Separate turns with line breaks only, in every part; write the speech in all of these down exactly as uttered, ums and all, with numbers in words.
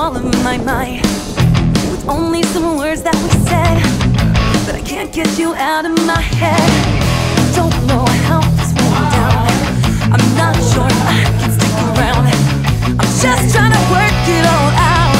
all of my might, with only some words that we said, but I can't get you out of my head. Don't know how this went down, I'm not sure if I can stick around. I'm just trying to work it all out.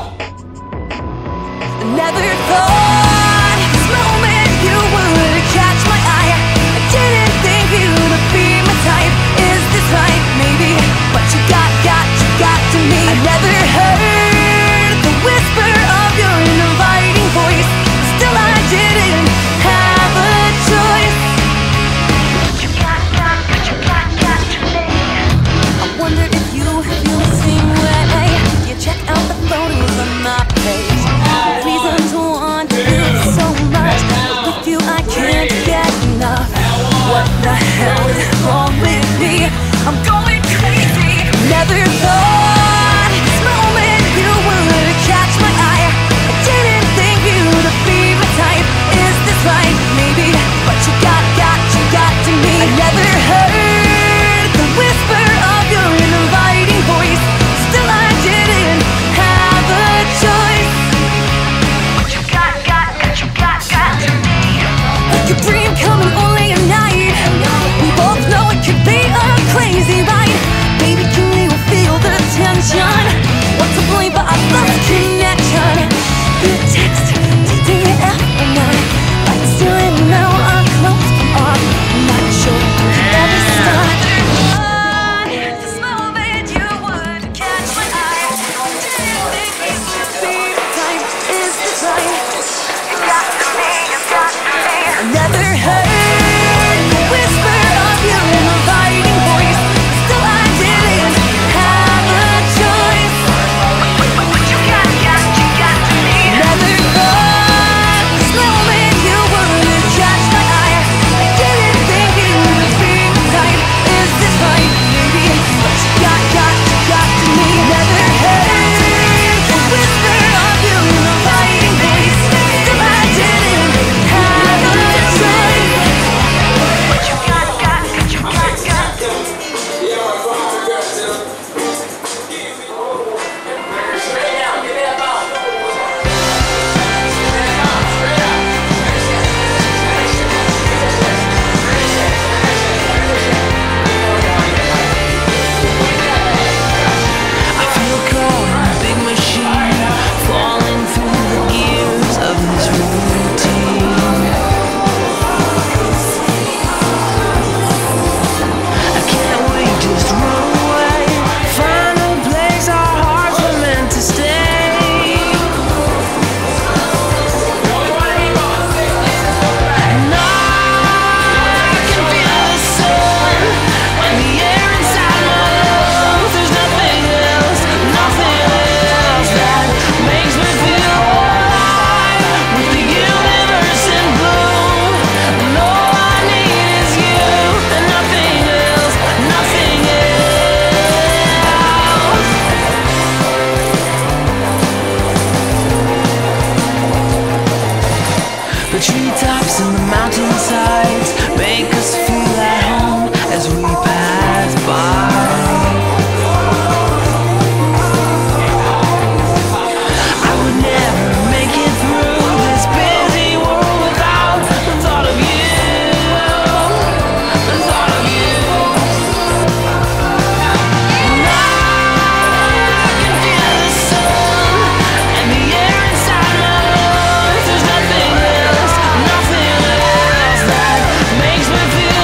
I never thought this moment you would catch my eye. I didn't think you would be my type. Is this right? Maybe. But you got, got, you got to me. I never heard the whisper of your inviting voice. Still I didn't have a choice. But you got, got, but you got, got to me. I wonder if you feel the same way. You check out the photos on my page. Reason to want you so much, but with you I can't get enough. What the hell is wrong with me? I'm going crazy. Never thought this moment you would catch my eye. I didn't think you'd be my type. Is this right? Maybe. But you got, got, you got to me. I never heard the whisper of your inviting voice. Still I didn't have a choice. But you got, got, got, you got, got to me. Like a dream coming only at night. We both know it could be a crazy ride. Baby, can you feel the tension? Want to blame, but I lost connection. You text, D M, and I like still in now. Our clothes come off. I'm not sure if we can ever start. This moment you would catch my eye. Didn't think it should be the time. Is this right? You got to me, you got to me. I never heard the whisper of your inviting voice. Still I didn't have a choice. But you got, got, you got to me. Never thought this moment you would catch my eye. I didn't think it would be my type. Is this right? Maybe. But you got, got, you got to me. Never heard the whisper of your inviting voice. Still I didn't have a choice. But you got, got, you got, got.
I feel caught in a big machine, falling through the gears of this routine. I can't wait, just run away, find a place our hearts were meant to stay. And I can feel the sun and the air inside my lungs. There's nothing else, nothing else that makes me feel alive. With the universe in bloom, and all I need is you, and nothing else, nothing else. The treetops and the mountainsides make us feel at home as we pass by. I would never make it through this busy world without the thought of you, the thought of you. And I can feel the sun and the air inside my lungs. There's nothing else, nothing else that makes me feel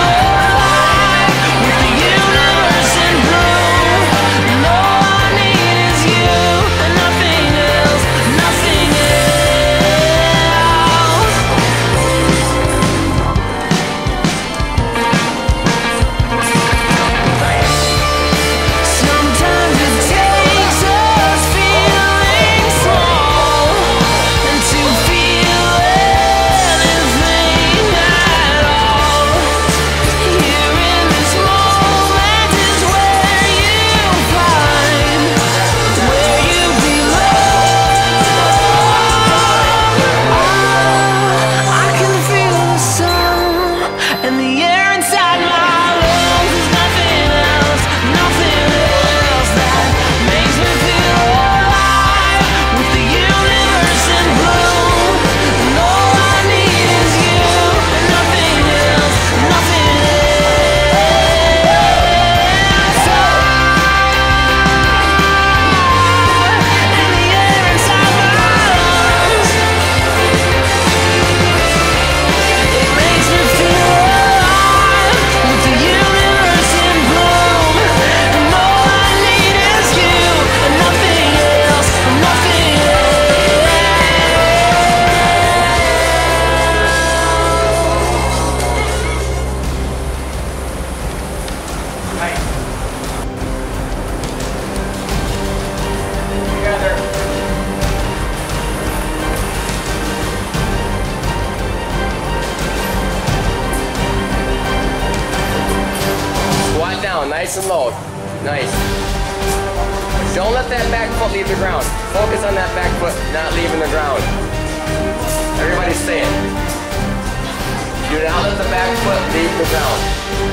nice and low. Nice. Don't let that back foot leave the ground. Focus on that back foot not leaving the ground. Everybody say it. Do not let the back foot leave the ground.